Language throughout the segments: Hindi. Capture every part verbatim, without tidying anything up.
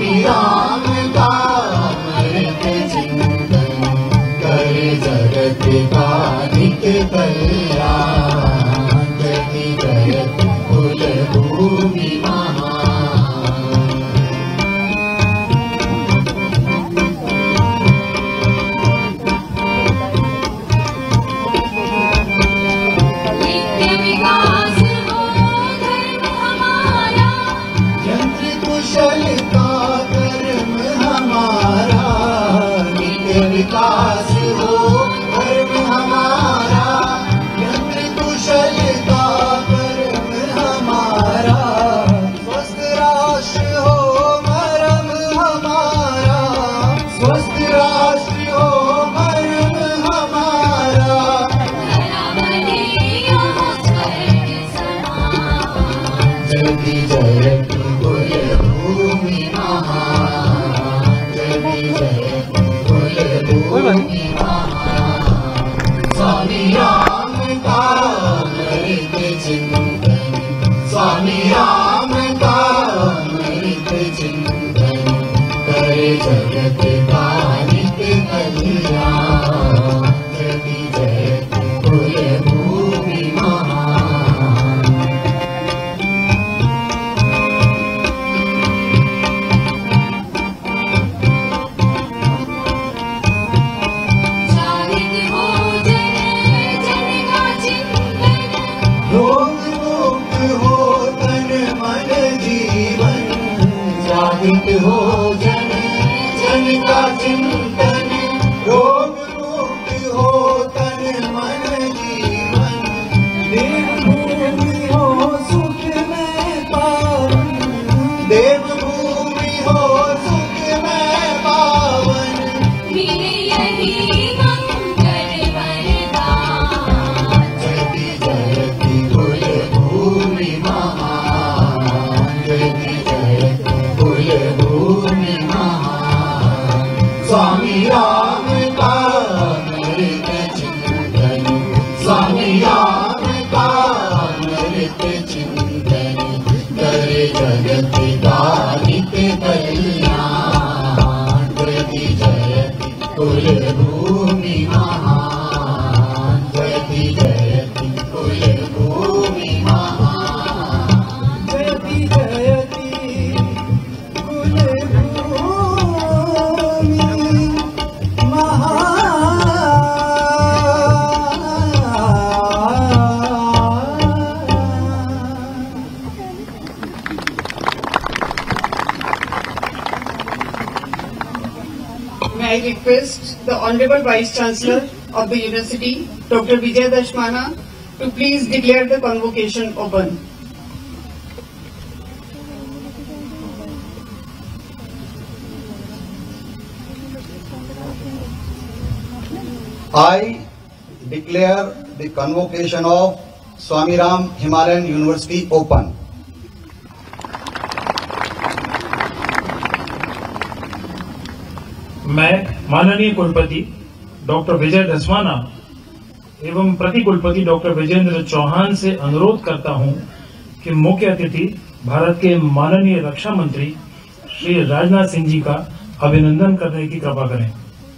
स्वामी राम का अमृत चिंतन करे जगत का नित्य कल्याण। जगति जयति कुल भूमि महान। नित्य विकास हो धर्म हमारा, यंत्र कुशल का कर्म हमारा। नित्य विकास हो धर्म हमारा, यंत्र कुशल का कर्म हमारा। स्वस्थ राष्ट्र हो मरम हमारा, स्वस्थ राष्ट्र हो मरम हमारा। धरावली हो स्वर्ग समान। जगति जयति कुल भूमि महान। जगति जयति कुल भूमि महान। स्वामी राम का अमृत चिंतन, स्वामी राम का अमृत चिंतन करे जगत का नित्य कल्याण। जगति जयति कुल भूमि महान। जागृत हो जन जन का चिंतन, रोग मुक्त हो तन मन जीवन। जागृत हो जन जन का चिंतन, रोग मुक्त हो तन मन जीवन। देवभूमि हो सुख में पावन, देवभूमि हो सुख में पावन। मिले यही मंगल वरदान। जगति जयति कुल भूमि महान। जगति जयति कुल भूमि महान। स्वामी राम का अमृत चिंतन, स्वामी राम का अमृत चिंतन करे जगत का नित्य कल्याण। जगति जयति कुल भूमि महान। जगति जयति कुल भूमि महान। जगति जयति कुल भूमि महान। May I request the Honorable Vice Chancellor of the University, Doctor Vijay Dashmana, to please declare the convocation open. I declare the convocation of Swamiram Himalayan University open. मैं माननीय कुलपति डॉक्टर विजय दसवाना एवं प्रति कुलपति डॉक्टर विजेंद्र चौहान से अनुरोध करता हूं कि मुख्य अतिथि भारत के माननीय रक्षा मंत्री श्री राजनाथ सिंह जी का अभिनंदन करने की कृपा करें।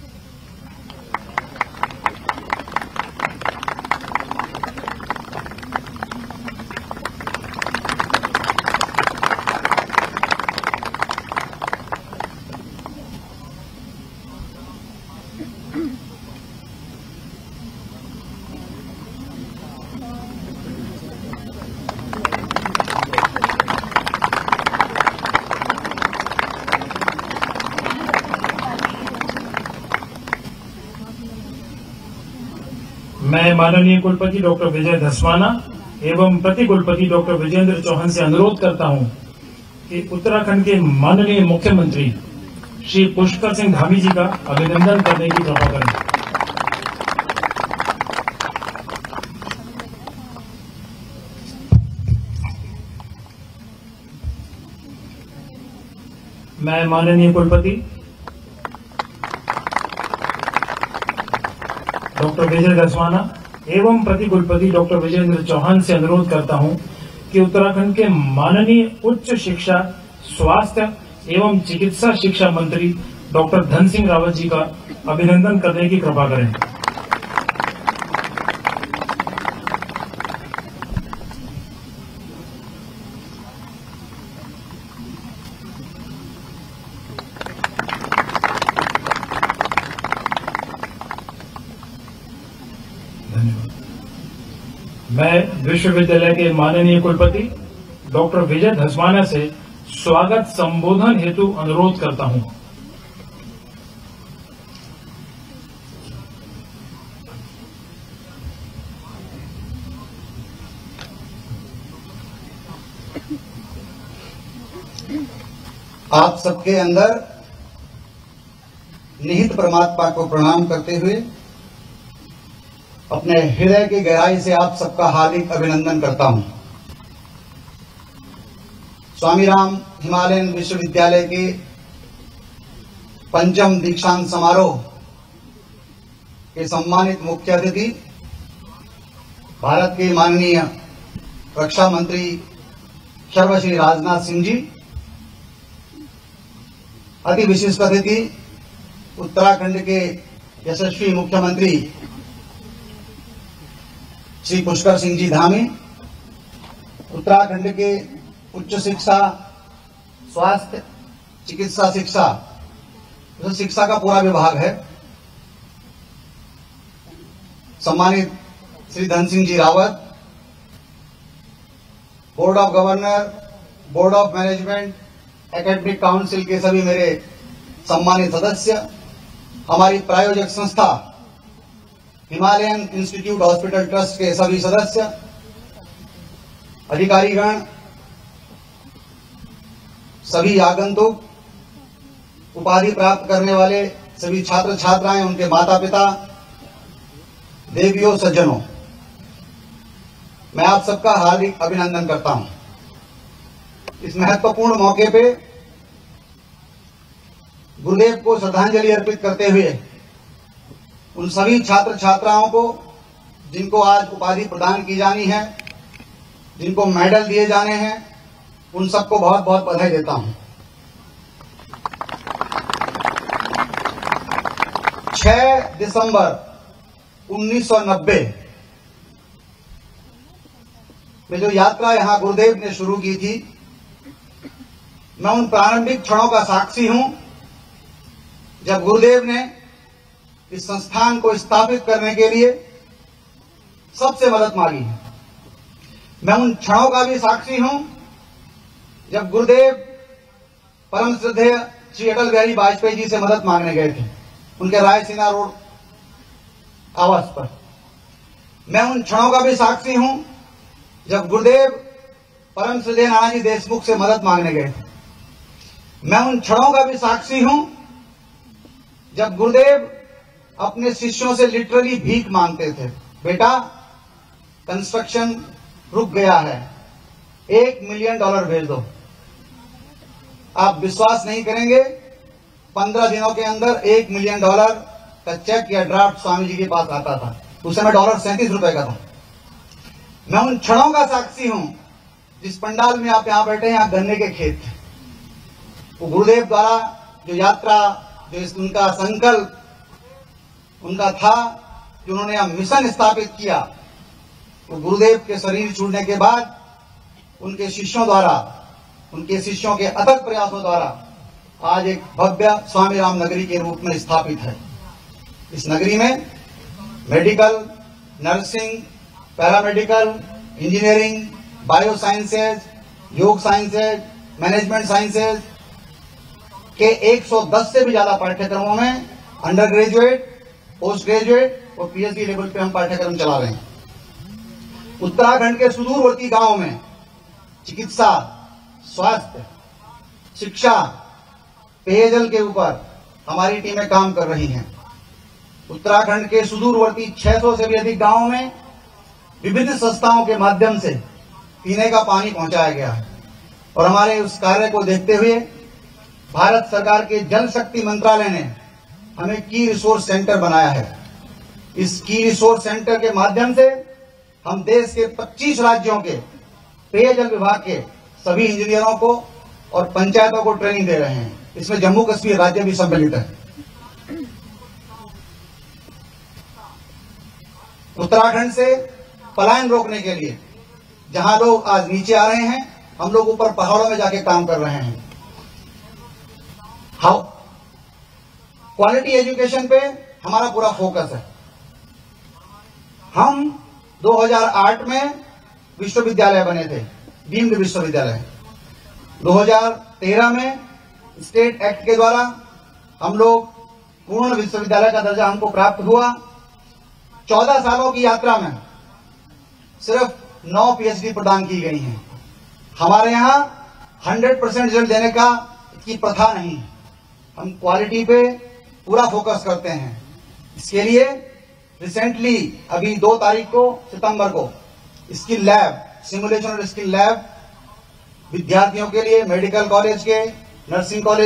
मैं माननीय कुलपति डॉक्टर विजय दसवाना एवं प्रति कुलपति डॉक्टर विजेंद्र चौहान से अनुरोध करता हूं कि उत्तराखंड के माननीय मुख्यमंत्री श्री पुष्कर सिंह धामी जी का अभिनंदन करने की कृपा करें। मैं माननीय कुलपति डॉक्टर विजय दसवाना एवं प्रति कुलपति डॉक्टर विजेंद्र चौहान से अनुरोध करता हूं कि उत्तराखंड के माननीय उच्च शिक्षा, स्वास्थ्य एवं चिकित्सा शिक्षा मंत्री डॉक्टर धन सिंह रावत जी का अभिनंदन करने की कृपा करें। मैं विश्वविद्यालय के माननीय कुलपति डॉक्टर विजय धस्माना से स्वागत संबोधन हेतु अनुरोध करता हूं। आप सबके अंदर निहित परमात्मा को प्रणाम करते हुए अपने हृदय की गहराई से आप सबका हार्दिक अभिनंदन करता हूं। स्वामीराम हिमालयन विश्वविद्यालय के पंचम दीक्षांत समारोह के सम्मानित मुख्य अतिथि भारत के माननीय रक्षा मंत्री सर्वश्री राजनाथ सिंह जी, अति विशिष्ट अतिथि उत्तराखंड के यशस्वी मुख्यमंत्री श्री पुष्कर सिंह जी धामी, उत्तराखंड के उच्च शिक्षा, स्वास्थ्य, चिकित्सा शिक्षा, जो शिक्षा का पूरा विभाग है, सम्मानित Shri Dhan Singh ji Rawat, board of governor, board of management, academic council के सभी मेरे सम्मानित सदस्य, हमारी प्रायोजक संस्था हिमालयन इंस्टीट्यूट हॉस्पिटल ट्रस्ट के सभी सदस्य, अधिकारीगण, सभी आगंतुक, उपाधि प्राप्त करने वाले सभी छात्र छात्राएं, उनके माता पिता, देवियों, सज्जनों, मैं आप सबका हार्दिक अभिनंदन करता हूं। इस महत्वपूर्ण मौके पे गुरुदेव को श्रद्धांजलि अर्पित करते हुए उन सभी छात्र छात्राओं को जिनको आज उपाधि प्रदान की जानी है, जिनको मेडल दिए जाने हैं, उन सबको बहुत बहुत बधाई देता हूं। छह दिसंबर उन्नीस सौ नब्बे में जो यात्रा यहां गुरुदेव ने शुरू की थी, मैं उन प्रारंभिक क्षणों का साक्षी हूं जब गुरुदेव ने इस संस्थान को स्थापित करने के लिए सबसे मदद मांगी है। मैं उन क्षणों का भी साक्षी हूं जब गुरुदेव परम श्रद्धेय श्री अटल बिहारी वाजपेयी जी से मदद मांगने गए थे उनके रायसीना रोड आवास पर। मैं उन क्षणों का भी साक्षी हूं जब गुरुदेव परम श्रद्धेय नानाजी देशमुख से मदद मांगने गए थे। मैं उन क्षणों का भी साक्षी हूं जब गुरुदेव अपने शिष्यों से लिटरली भीख मांगते थे, बेटा कंस्ट्रक्शन रुक गया है, एक मिलियन डॉलर भेज दो। आप विश्वास नहीं करेंगे, पंद्रह दिनों के अंदर एक मिलियन डॉलर का चेक या ड्राफ्ट स्वामी जी के पास आता था। उस समय डॉलर सैंतीस रुपए का था। मैं उन क्षणों का साक्षी हूं जिस पंडाल में आप यहां बैठे हैं, यहां गन्ने के खेत थे। वो गुरुदेव द्वारा जो यात्रा, जो इस उनका संकल्प उनका था, जो उन्होंने यहां मिशन स्थापित किया, वो गुरुदेव के शरीर छूटने के बाद उनके शिष्यों द्वारा, उनके शिष्यों के अथक प्रयासों द्वारा आज एक भव्य स्वामीराम नगरी के रूप में स्थापित है। इस नगरी में medical, nursing, paramedical, engineering, bio sciences, yoga sciences, management sciences के एक सौ दस से भी ज्यादा पाठ्यक्रमों में अंडर ग्रेजुएट, पोस्ट ग्रेजुएट और पीएचडी लेवल पे हम पाठ्यक्रम चला रहे हैं। उत्तराखंड के सुदूरवर्ती गांवों में चिकित्सा, स्वास्थ्य, शिक्षा, पेयजल के ऊपर हमारी टीमें काम कर रही हैं। उत्तराखंड के सुदूरवर्ती छह सौ से भी अधिक गांवों में विभिन्न संस्थाओं के माध्यम से पीने का पानी पहुंचाया गया है। और हमारे उस कार्य को देखते हुए भारत सरकार के जल शक्ति मंत्रालय ने हमें की रिसोर्स सेंटर बनाया है। इस की रिसोर्स सेंटर के माध्यम से हम देश के पच्चीस राज्यों के पेयजल विभाग के सभी इंजीनियरों को और पंचायतों को ट्रेनिंग दे रहे हैं। इसमें जम्मू कश्मीर राज्य भी सम्मिलित है। उत्तराखंड से पलायन रोकने के लिए जहां लोग आज नीचे आ रहे हैं, हम लोग ऊपर पहाड़ों में जाके काम कर रहे हैं। हाउ क्वालिटी एजुकेशन पे हमारा पूरा फोकस है। हम दो हज़ार आठ में विश्वविद्यालय बने थे, डीम्ड विश्वविद्यालय। दो हज़ार तेरह में स्टेट एक्ट के द्वारा हम लोग पूर्ण विश्वविद्यालय का दर्जा हमको प्राप्त हुआ। चौदह सालों की यात्रा में सिर्फ नौ पीएचडी प्रदान की गई हैं। हमारे यहाँ हंड्रेड परसेंट रिजल्ट देने का की प्रथा नहीं है। हम क्वालिटी पे पूरा फोकस करते हैं। इसके लिए रिसेंटली अभी दो तारीख को सितंबर को स्किल लैब, सिमुलेशन और स्किल लैब विद्यार्थियों के लिए मेडिकल कॉलेज के, नर्सिंग कॉलेज